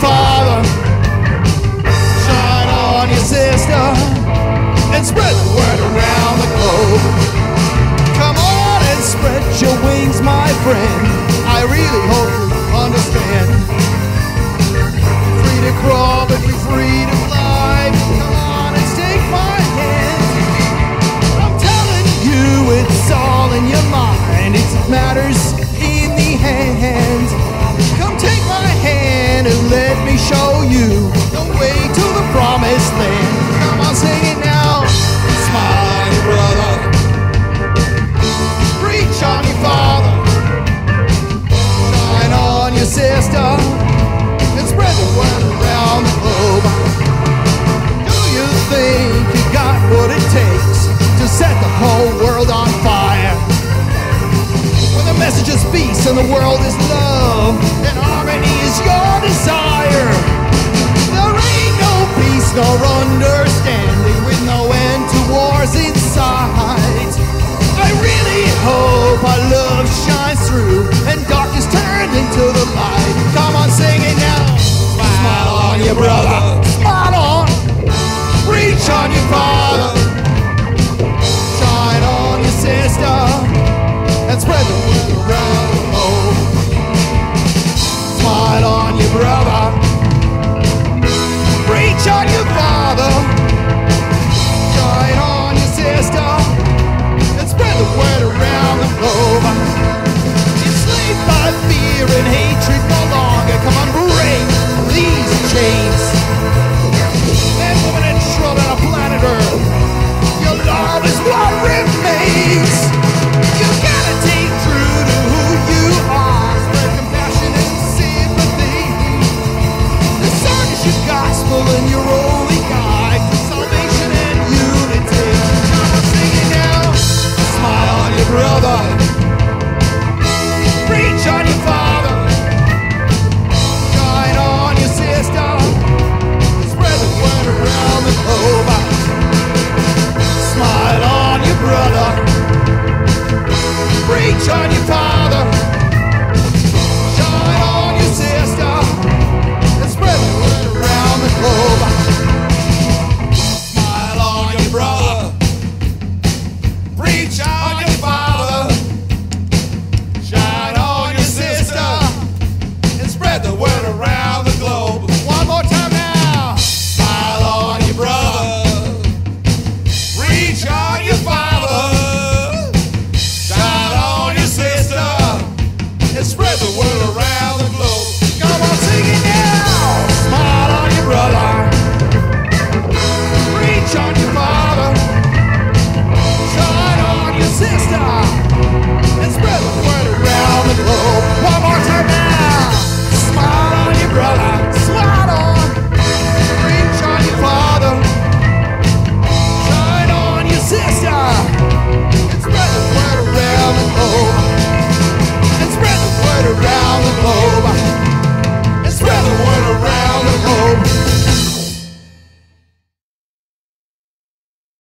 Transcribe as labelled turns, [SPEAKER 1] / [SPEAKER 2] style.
[SPEAKER 1] father, shine on your sister, and spread the word around the globe. Come on and spread your wings, my friend. I really hope you understand. Free to crawl, but you're free to fly. Come on and take my hand. I'm telling you, it's all in your mind. It matters in the hand. Come take my hand and let me show you the way to the promised land. Come on, sing it now. Smile on your brother, preach on your father, shine on your sister, and spread the word around the globe. Do you think you got what it takes to set the whole world on fire? When the message is peace and the world is love, and harmony is your desire. There ain't no peace nor understanding with no end to wars in sight. I really hope our love shines through and darkness turned into the light. Come on, sing it now. Smile on your brother, smile on, reach on your father, shine on your sister, and spread the word around the globe. Smile on your brother, reach on your father, shine on your sister, and spread the word around the globe. Enslaved by fear and hatred no longer. Come on, break these chains. Man, woman, and trouble on planet Earth. Your love is what remains. You gotta take true to who you are. Spread compassion and sympathy. Discern your gospel and your holy guide for salvation and unity. Come on, sing it now. Smile on your brother, preach on your father, shine on your sister, spread the word around the globe. Smile on your brother, preach on your father, shine on your sister, and spread the word around the globe. Smile on your brother, preach on your father, shine on your sister, and spread the word